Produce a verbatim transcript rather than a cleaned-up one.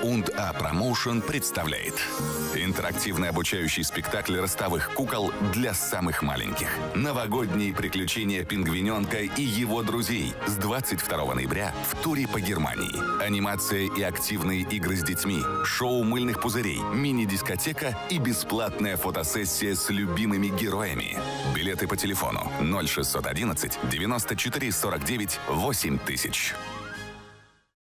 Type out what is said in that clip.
und A Promotion представляет интерактивный обучающий спектакль ростовых кукол для самых маленьких. Новогодние приключения пингвиненка и его друзей с двадцать второго ноября в туре по Германии. Анимация и активные игры с детьми, шоу мыльных пузырей, мини-дискотека и бесплатная фотосессия с любимыми героями. Билеты по телефону ноль шестьсот одиннадцать девяносто четыре сорок девять восемь тысяч.